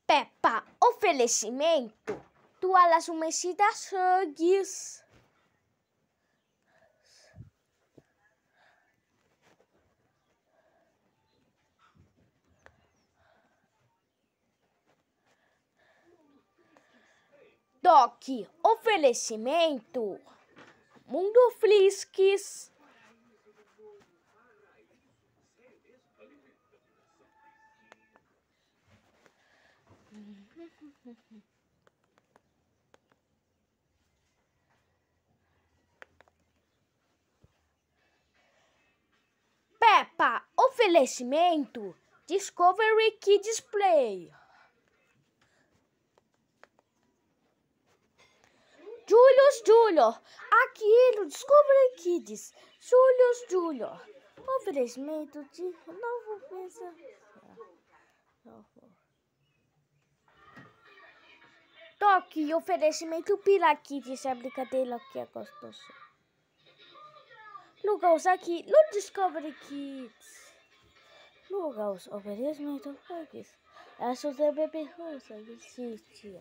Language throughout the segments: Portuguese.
Peppa, oferecimento, toalhas umedecidas Huggies. Doc, oferecimento, Mundo Friskies. Peppa, oferecimento, Discovery Kids Play. Júlio, aquilo, Discovery Kids. Júlio, oferecimento de novo pensa. Toque, oferecimento Pila Kids, é brincadeira que é gostoso. Lucas, aqui, no Discovery Kids. Lucas, oferecimento Huggies. Essa é bebê rosa, existe.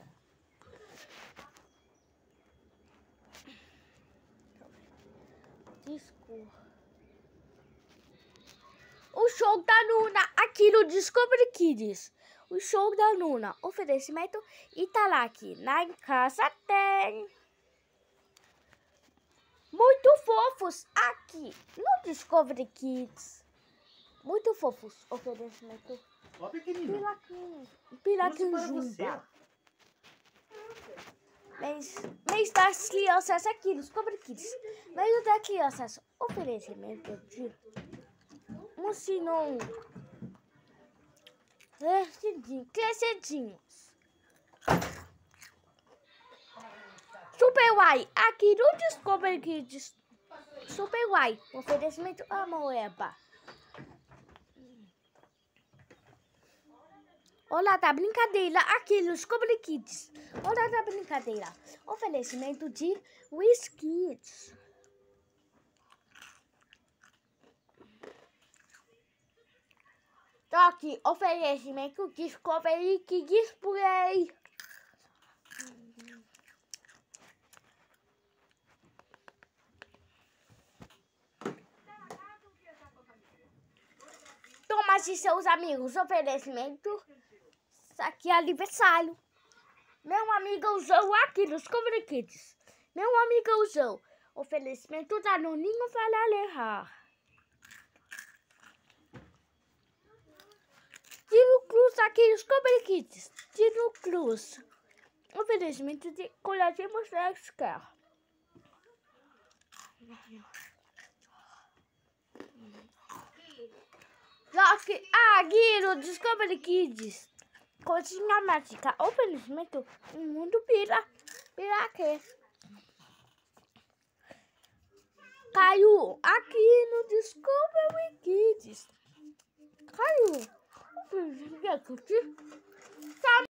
O show da Nuna, aqui no Discovery Kids. O show da Nuna, oferecimento Italac. Na casa tem. Muito fofos, aqui no Discovery Kids. Muito fofos, oferecimento. Ó, pequenininho. Piraquinho Jumba. Mês das crianças aqui no Discovery Kids. Mês das crianças, oferecimento de Mucinon. Crescidinhos. Super Uai, aqui no Discovery Kids. Super Uai, oferecimento Amoeba. Olá da brincadeira, aqui no Discovery Kids. Olá da brincadeira, oferecimento de Whiskids. Toque, oferecimento Discovery Kids Play. Thomas e seus amigos, oferecimento. Isso aqui é aniversário. Meu amigo usou aqui nos Discovery Kids. Meu amigo usou. Oferecimento da Nuninho Valalerra. Tino Cruz aqui nos Discovery Kids. Tino Cruz. Oferecimento de coletivos Dexter. Aqui no Discovery Kids. Cozinha mágica, oferecimento Mundo Piraquê. Caiu aqui no Discovery Kids. Caiu.